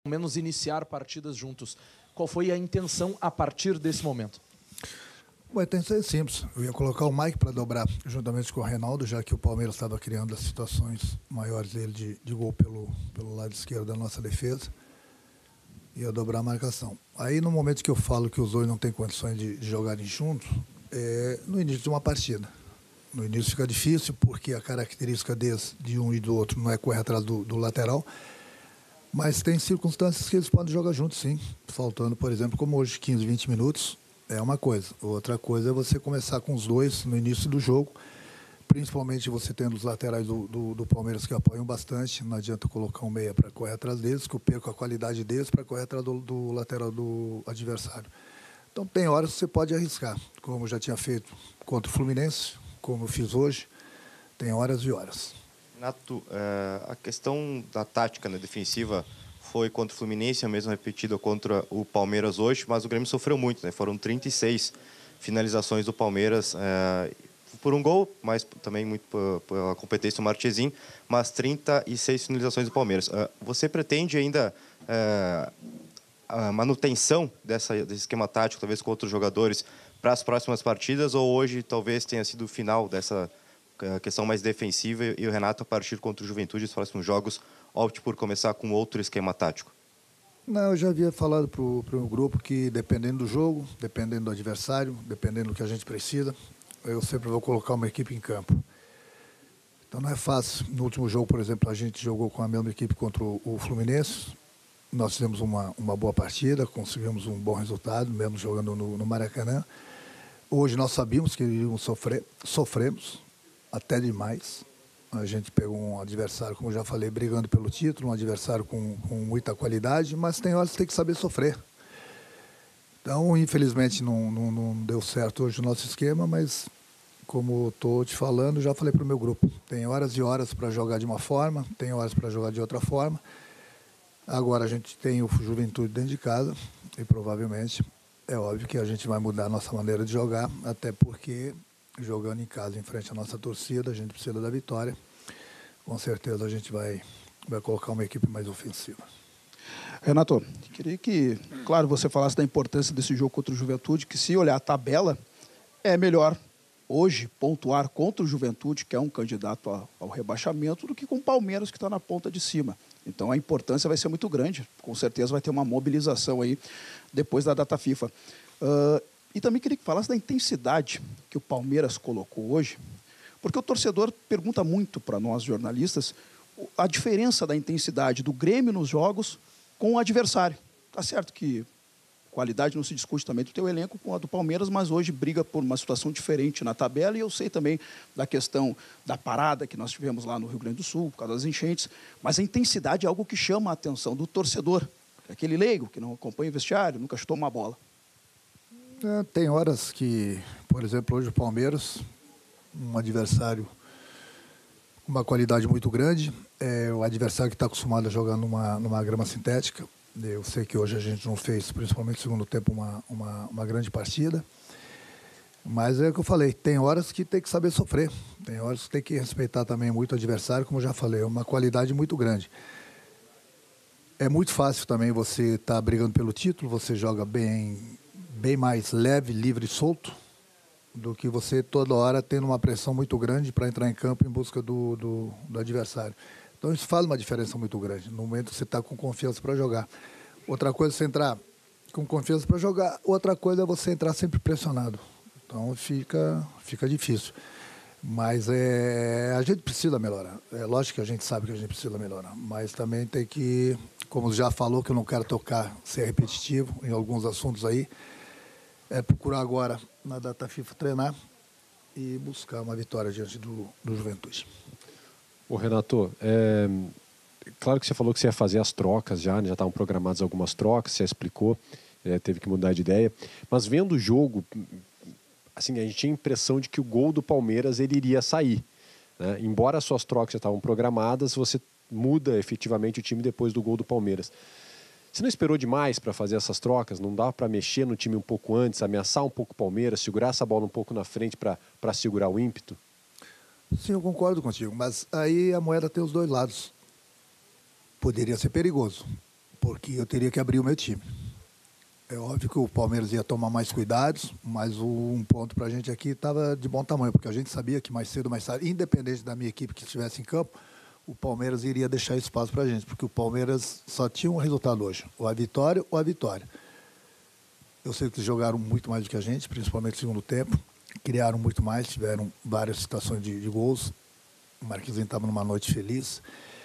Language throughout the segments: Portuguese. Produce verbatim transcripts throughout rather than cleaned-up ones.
menos iniciar partidas juntos. Qual foi a intenção a partir desse momento? Bom, a intenção é simples. Eu ia colocar o Mike para dobrar juntamente com o Reinaldo, já que o Palmeiras estava criando as situações maiores dele de, de gol pelo, pelo lado esquerdo da nossa defesa. Ia dobrar a marcação. Aí, no momento que eu falo que os dois não têm condições de, de jogarem juntos, é no início de uma partida. No início fica difícil, porque a característica deles, de um e do outro, não é correr atrás do, do lateral. Mas tem circunstâncias que eles podem jogar juntos, sim. Faltando, por exemplo, como hoje, quinze, vinte minutos, é uma coisa. Outra coisa é você começar com os dois no início do jogo, principalmente você tendo os laterais do, do, do Palmeiras que apoiam bastante. Não adianta colocar um meia para correr atrás deles, que eu perco a qualidade deles para correr atrás do, do lateral do adversário. Então, tem horas que você pode arriscar, como eu já tinha feito contra o Fluminense, como eu fiz hoje. Tem horas e horas. Renato, a questão da tática, né, defensiva foi contra o Fluminense, a mesma repetida contra o Palmeiras hoje, mas o Grêmio sofreu muito, né? Foram trinta e seis finalizações do Palmeiras, é, por um gol, mas também muito pela competência do Marchesin, mas trinta e seis finalizações do Palmeiras. É, você pretende ainda é, a manutenção dessa, desse esquema tático, talvez com outros jogadores, para as próximas partidas, ou hoje talvez tenha sido o final dessa a questão mais defensiva e o Renato, a partir contra o Juventude, os próximos jogos, opte por começar com outro esquema tático? Não, eu já havia falado para o meu grupo que, dependendo do jogo, dependendo do adversário, dependendo do que a gente precisa, eu sempre vou colocar uma equipe em campo. Então não é fácil. No último jogo, por exemplo, a gente jogou com a mesma equipe contra o Fluminense. Nós fizemos uma, uma boa partida, conseguimos um bom resultado, mesmo jogando no, no Maracanã. Hoje nós sabíamos que iríamos sofrer, sofremos. Até demais. A gente pegou um adversário, como já falei, brigando pelo título, um adversário com, com muita qualidade, mas tem horas que tem que saber sofrer. Então, infelizmente, não, não, não deu certo hoje o nosso esquema, mas, como estou te falando, já falei para o meu grupo. Tem horas e horas para jogar de uma forma, tem horas para jogar de outra forma. Agora a gente tem o Juventude dentro de casa e, provavelmente, é óbvio que a gente vai mudar a nossa maneira de jogar, até porque, jogando em casa, em frente à nossa torcida, a gente precisa da vitória. Com certeza a gente vai, vai colocar uma equipe mais ofensiva. Renato, queria que, claro, você falasse da importância desse jogo contra o Juventude, que se olhar a tabela, é melhor hoje pontuar contra o Juventude, que é um candidato ao rebaixamento, do que com o Palmeiras, que está na ponta de cima. Então a importância vai ser muito grande. Com certeza vai ter uma mobilização aí depois da data FIFA. Uh, E também queria que falasse da intensidade que o Palmeiras colocou hoje, porque o torcedor pergunta muito para nós, jornalistas, a diferença da intensidade do Grêmio nos jogos com o adversário. Tá certo que qualidade não se discute também do teu elenco com a do Palmeiras, mas hoje briga por uma situação diferente na tabela, e eu sei também da questão da parada que nós tivemos lá no Rio Grande do Sul, por causa das enchentes, mas a intensidade é algo que chama a atenção do torcedor, aquele leigo que não acompanha o vestiário, nunca chutou uma bola. É, tem horas que, por exemplo, hoje o Palmeiras, um adversário com uma qualidade muito grande, é o adversário que está acostumado a jogar numa, numa grama sintética. Eu sei que hoje a gente não fez, principalmente no segundo tempo, uma, uma, uma grande partida, mas é o que eu falei, tem horas que tem que saber sofrer, tem horas que tem que respeitar também muito o adversário, como eu já falei, é uma qualidade muito grande. É muito fácil também você estar tá brigando pelo título, você joga bem... bem mais leve, livre e solto do que você toda hora tendo uma pressão muito grande para entrar em campo em busca do, do, do adversário. Então isso faz uma diferença muito grande, no momento que você está com confiança para jogar. Outra coisa é você entrar com confiança para jogar, outra coisa é você entrar sempre pressionado. Então fica, fica difícil. Mas é, a gente precisa melhorar. É lógico que a gente sabe que a gente precisa melhorar, mas também tem que, como já falou, que eu não quero tocar, ser repetitivo em alguns assuntos aí, é procurar agora, na data FIFA, treinar e buscar uma vitória diante do, do Juventude. Ô Renato, é, claro que você falou que você ia fazer as trocas já, né? Já estavam programadas algumas trocas, você explicou, é, teve que mudar de ideia, mas vendo o jogo, assim, a gente tinha a impressão de que o gol do Palmeiras ele iria sair, né? Embora as suas trocas já estavam programadas, você muda efetivamente o time depois do gol do Palmeiras. Você não esperou demais para fazer essas trocas? Não dava para mexer no time um pouco antes, ameaçar um pouco o Palmeiras, segurar essa bola um pouco na frente para segurar o ímpeto? Sim, eu concordo contigo, mas aí a moeda tem os dois lados. Poderia ser perigoso. porque eu teria que abrir o meu time. É óbvio que o Palmeiras ia tomar mais cuidados, mas o, um ponto para a gente aqui estava de bom tamanho, porque a gente sabia que mais cedo ou mais tarde, independente da minha equipe que estivesse em campo, o Palmeiras iria deixar espaço para a gente, porque o Palmeiras só tinha um resultado hoje, ou a vitória ou a vitória. Eu sei que eles jogaram muito mais do que a gente, principalmente no segundo tempo, criaram muito mais, tiveram várias situações de, de gols, o Marquinhos estava numa noite feliz.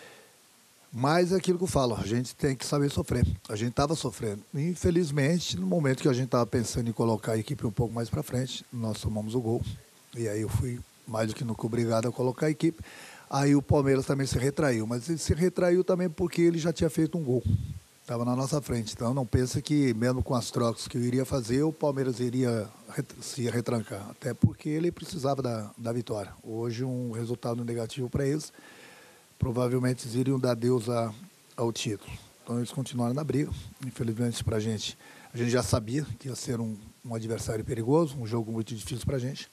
Mas é aquilo que eu falo, a gente tem que saber sofrer. A gente estava sofrendo. Infelizmente, no momento que a gente estava pensando em colocar a equipe um pouco mais para frente, nós tomamos o gol. E aí eu fui mais do que nunca obrigado a colocar a equipe. Aí o Palmeiras também se retraiu. Mas ele se retraiu também porque ele já tinha feito um gol. Estava na nossa frente. Então não pensa que, mesmo com as trocas que eu iria fazer, o Palmeiras iria se retrancar. Até porque ele precisava da, da vitória. Hoje um resultado negativo para eles. Provavelmente eles iriam dar adeus a, ao título. Então eles continuaram na briga. Infelizmente para a gente, a gente já sabia que ia ser um, um adversário perigoso, um jogo muito difícil para a gente.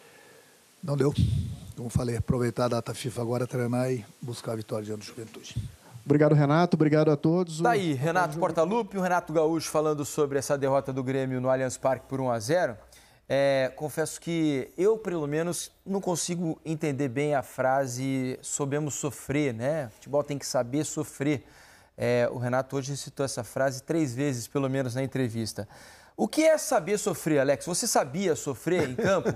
Não deu. Como falei, aproveitar a data FIFA agora, treinar e buscar a vitória diante do Juventude. Obrigado, Renato. Obrigado a todos. Daí, Renato Portaluppi, o Renato Gaúcho falando sobre essa derrota do Grêmio no Allianz Parque por um a zero. É, confesso que eu, pelo menos, não consigo entender bem a frase "soubemos sofrer", né? Futebol tem que saber sofrer. É, o Renato hoje citou essa frase três vezes, pelo menos, na entrevista. O que é saber sofrer, Alex? Você sabia sofrer em campo?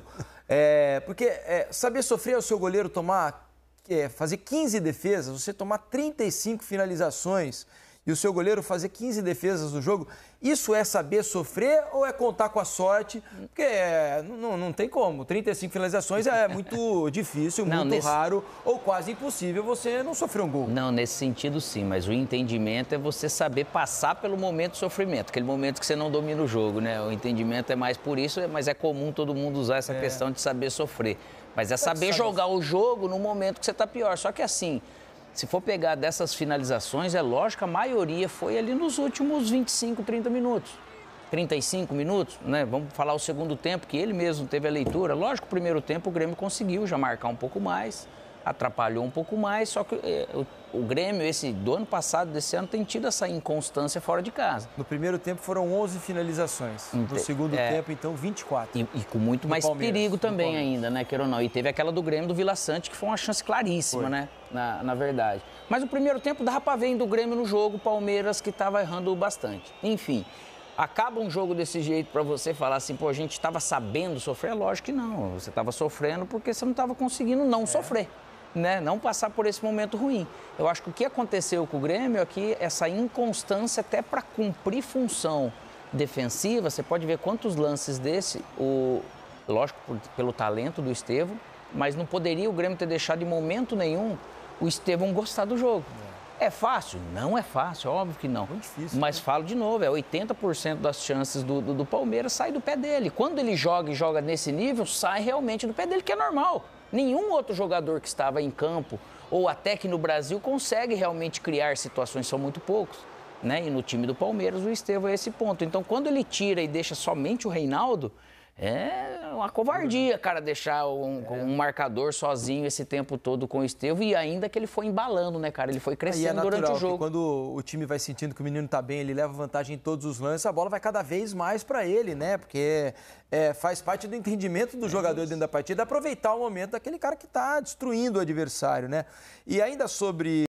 É, porque é, saber sofrer é o seu goleiro tomar, é, fazer quinze defesas, você tomar trinta e cinco finalizações e o seu goleiro fazer quinze defesas no jogo. Isso é saber sofrer ou é contar com a sorte? Porque é, não, não tem como. trinta e cinco finalizações é muito difícil, não, muito nesse... raro ou quase impossível você não sofrer um gol. Não, nesse sentido sim, mas o entendimento é você saber passar pelo momento de sofrimento, aquele momento que você não domina o jogo, né? O entendimento é mais por isso, mas é comum todo mundo usar essa é. questão de saber sofrer. Mas é saber jogar o jogo no momento que você está pior. Só que assim, se for pegar dessas finalizações, é lógico, a maioria foi ali nos últimos vinte e cinco, trinta minutos. trinta e cinco minutos, né? Vamos falar o segundo tempo, que ele mesmo teve a leitura. Lógico, o primeiro tempo o Grêmio conseguiu já marcar um pouco mais, atrapalhou um pouco mais, só que é, o, o Grêmio, esse do ano passado, desse ano, tem tido essa inconstância fora de casa. No primeiro tempo foram onze finalizações, no segundo é, tempo, então, vinte e quatro. E, e com muito mais perigo também ainda, né, queira ou não. E teve aquela do Grêmio do Vila Sante, que foi uma chance claríssima, foi. né, na, na verdade. Mas o primeiro tempo dava pra ver do Grêmio no jogo, o Palmeiras que estava errando bastante. Enfim, acaba um jogo desse jeito para você falar assim, pô, a gente estava sabendo sofrer? Lógico que não, você estava sofrendo porque você não estava conseguindo não é. sofrer. Né? Não passar por esse momento ruim. Eu acho que o que aconteceu com o Grêmio é que essa inconstância até para cumprir função defensiva, você pode ver quantos lances desse, o, lógico, por, pelo talento do Estevão, mas não poderia o Grêmio ter deixado em momento nenhum o Estevão gostar do jogo. É fácil? Não é fácil, óbvio que não. Muito difícil. Mas falo de novo, é oitenta por cento das chances do, do, do Palmeiras sai do pé dele. Quando ele joga e joga nesse nível, sai realmente do pé dele, que é normal. Nenhum outro jogador que estava em campo, ou até que no Brasil, consegue realmente criar situações, são muito poucos. Né? E no time do Palmeiras, o Estevão é esse ponto. Então, quando ele tira e deixa somente o Reinaldo, é uma covardia, cara, deixar um, é. um marcador sozinho esse tempo todo com o Estevão, e ainda que ele foi embalando, né, cara? Ele foi crescendo é durante o jogo. Quando o time vai sentindo que o menino tá bem, ele leva vantagem em todos os lances, a bola vai cada vez mais para ele, né? Porque é, faz parte do entendimento do é jogador isso. dentro da partida, aproveitar o momento daquele cara que tá destruindo o adversário, né? E ainda sobre